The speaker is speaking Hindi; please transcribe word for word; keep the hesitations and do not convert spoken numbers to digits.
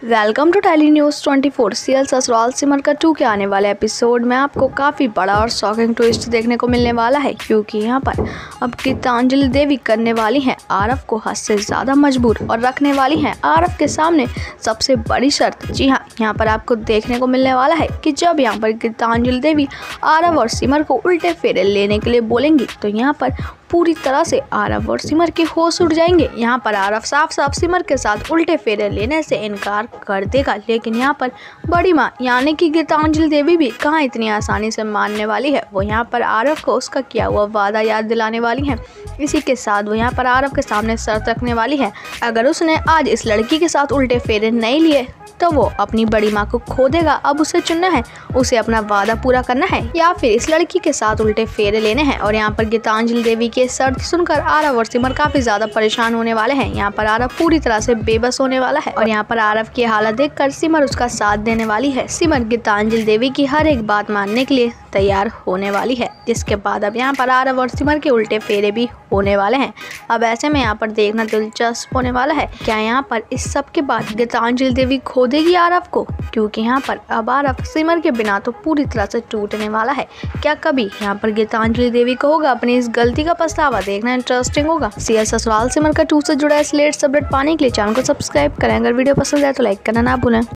Welcome to tele news twenty four. Serial Sasural Simar का टू के आने वाले एपिसोड में आपको काफ़ी बड़ा और शॉकिंग ट्विस्ट देखने को मिलने वाला है, क्योंकि यहाँ पर अब गीतांजलि देवी करने वाली हैं आरव को हद से ज़्यादा मजबूर और रखने वाली हैं आरव के सामने सबसे बड़ी शर्त। जी हाँ, यहाँ पर आपको देखने को मिलने वाला है कि जब यहाँ पर गीतांजलि देवी आरव और सिमर को उल्टे फेरे लेने के लिए बोलेंगी तो यहाँ पर पूरी तरह से आरव और सिमर के होश उड़ जाएंगे। यहाँ पर आरव साफ साफ सिमर के साथ उल्टे फेरे लेने से इनकार कर देगा, लेकिन यहाँ पर बड़ी माँ यानी कि गीतांजलि देवी भी कहाँ इतनी आसानी से मानने वाली है। वो यहाँ पर आरव को उसका किया हुआ वादा याद दिलाने वाली है। इसी के साथ वो यहाँ पर आरव के सामने शर्त रखने वाली है, अगर उसने आज इस लड़की के साथ उल्टे फेरे नहीं लिए तो वो अपनी बड़ी माँ को खो देगा। अब उसे चुनना है, उसे अपना वादा पूरा करना है या फिर इस लड़की के साथ उल्टे फेरे लेने हैं। और यहाँ पर गीतांजलि देवी के शर्त सुनकर आरव और सिमर काफी ज्यादा परेशान होने वाले हैं। यहाँ पर आरव पूरी तरह से बेबस होने वाला है और यहाँ पर आरव की हालत देखकर सिमर उसका साथ देने वाली है। सिमर गीतांजलि देवी की हर एक बात मानने के लिए तैयार होने वाली है, जिसके बाद अब यहाँ पर आरव और सिमर के उल्टे फेरे भी होने वाले हैं। अब ऐसे में यहाँ पर देखना दिलचस्प होने वाला है, क्या यहाँ पर इस सब के बाद गीतांजलि देवी खो देगी आरव को, क्योंकि यहाँ पर अब आरव सिमर के बिना तो पूरी तरह से टूटने वाला है। क्या कभी यहाँ पर गीतांजलि देवी को होगा अपनी इस गलती का पछतावा? देखना इंटरेस्टिंग होगा। सीरियल ससुराल सिमर का टू से जुड़ा इस लेटेस्ट अपडेट पाने के लिए चैनल को सब्सक्राइब करें। अगर वीडियो पसंद आए तो लाइक करना ना भूलें।